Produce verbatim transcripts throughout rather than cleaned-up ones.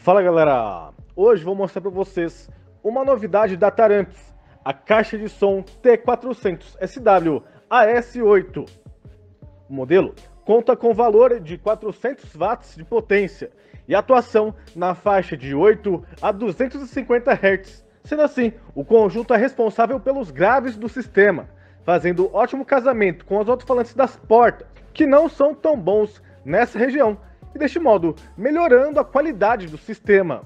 Fala galera, hoje vou mostrar para vocês uma novidade da Taramps, a caixa de som T quatrocentos S W A S oito. O modelo conta com valor de quatrocentos watts de potência e atuação na faixa de oito a duzentos e cinquenta hertz, sendo assim, o conjunto é responsável pelos graves do sistema, fazendo ótimo casamento com os alto-falantes das portas, que não são tão bons nessa região, e deste modo melhorando a qualidade do sistema.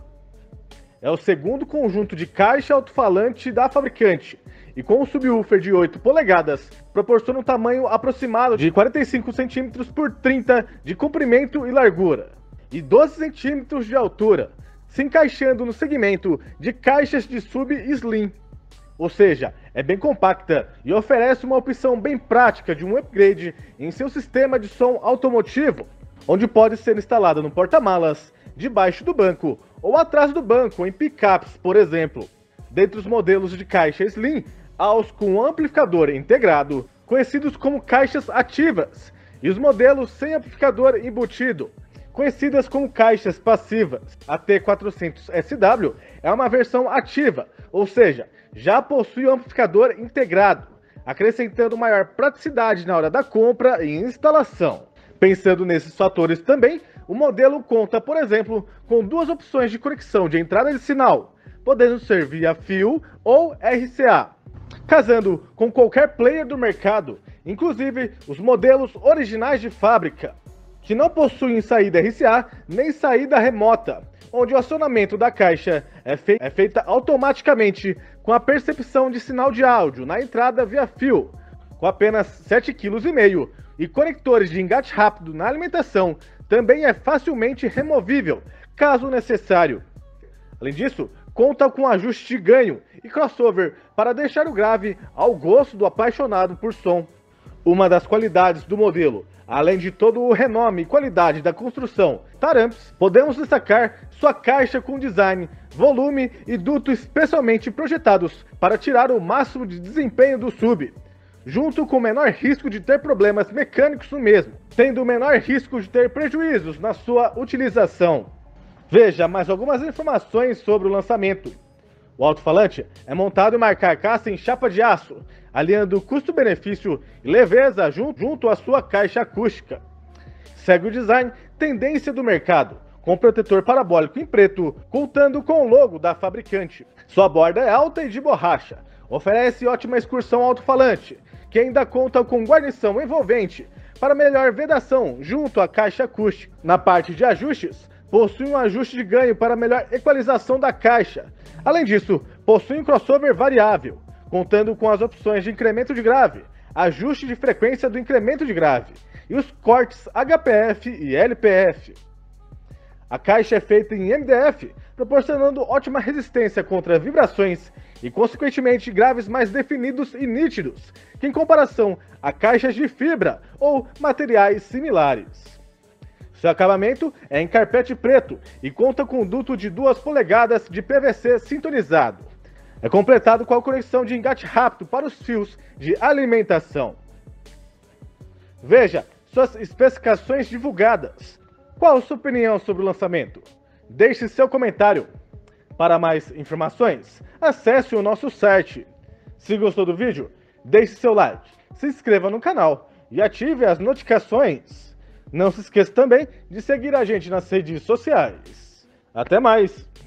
É o segundo conjunto de caixa alto-falante da fabricante, e com um subwoofer de oito polegadas, proporciona um tamanho aproximado de quarenta e cinco centímetros por trinta de comprimento e largura, e doze centímetros de altura, se encaixando no segmento de caixas de sub slim. Ou seja, é bem compacta e oferece uma opção bem prática de um upgrade em seu sistema de som automotivo, onde pode ser instalada no porta-malas, debaixo do banco ou atrás do banco em picapes, por exemplo. Dentre os modelos de caixa slim, há os com amplificador integrado, conhecidos como caixas ativas, e os modelos sem amplificador embutido, conhecidas como caixas passivas. A T quatrocentos S W é uma versão ativa, ou seja, já possui um amplificador integrado, acrescentando maior praticidade na hora da compra e instalação. Pensando nesses fatores também, o modelo conta, por exemplo, com duas opções de conexão de entrada de sinal, podendo ser via fio ou R C A, casando com qualquer player do mercado, inclusive os modelos originais de fábrica, que não possuem saída R C A nem saída remota, onde o acionamento da caixa é, fei é feita automaticamente com a percepção de sinal de áudio na entrada via fio, com apenas sete vírgula cinco quilos, e conectores de engate rápido na alimentação também é facilmente removível, caso necessário. Além disso, conta com ajuste de ganho e crossover para deixar o grave ao gosto do apaixonado por som. Uma das qualidades do modelo, além de todo o renome e qualidade da construção Taramps, podemos destacar sua caixa com design, volume e duto especialmente projetados para tirar o máximo de desempenho do sub, junto com o menor risco de ter problemas mecânicos no mesmo, tendo o menor risco de ter prejuízos na sua utilização. Veja mais algumas informações sobre o lançamento. O alto-falante é montado em uma carcaça em chapa de aço, aliando custo-benefício e leveza junto, junto à sua caixa acústica. Segue o design tendência do mercado, com protetor parabólico em preto, contando com o logo da fabricante. Sua borda é alta e de borracha, oferece ótima excursão alto-falante, que ainda conta com guarnição envolvente para melhor vedação junto à caixa acústica. Na parte de ajustes, possui um ajuste de ganho para melhor equalização da caixa. Além disso, possui um crossover variável, contando com as opções de incremento de grave, ajuste de frequência do incremento de grave e os cortes H P F e L P F. A caixa é feita em M D F, proporcionando ótima resistência contra vibrações e, consequentemente, graves mais definidos e nítidos, que em comparação a caixas de fibra ou materiais similares. Seu acabamento é em carpete preto e conta com um duto de duas polegadas de P V C sintonizado. É completado com a conexão de engate rápido para os fios de alimentação. Veja suas especificações divulgadas. Qual a sua opinião sobre o lançamento? Deixe seu comentário. Para mais informações, acesse o nosso site. Se gostou do vídeo, deixe seu like, se inscreva no canal e ative as notificações. Não se esqueça também de seguir a gente nas redes sociais. Até mais!